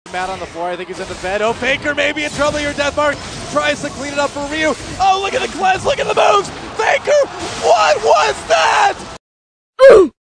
Matt on the floor, I think he's in the bed. Oh, Faker maybe in trouble here. Deathmark tries to clean it up for Ryu. Oh, look at the cleanse, look at the moves. Faker, what?